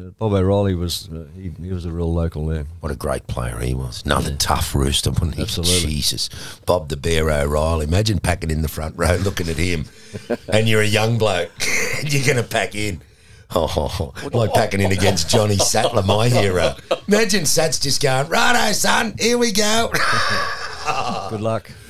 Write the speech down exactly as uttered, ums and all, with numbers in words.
Bob O'Reilly was uh, he, he was a real local there. What a great player he was. Another yeah. tough rooster, wasn't he? Absolutely. Jesus. Bob the Bear O'Reilly. Imagine packing in the front row looking at him and you're a young bloke and you're going to pack in. Oh, like packing in against Johnny Sattler, my hero. Imagine Sats just going, righto, son, here we go. Good luck.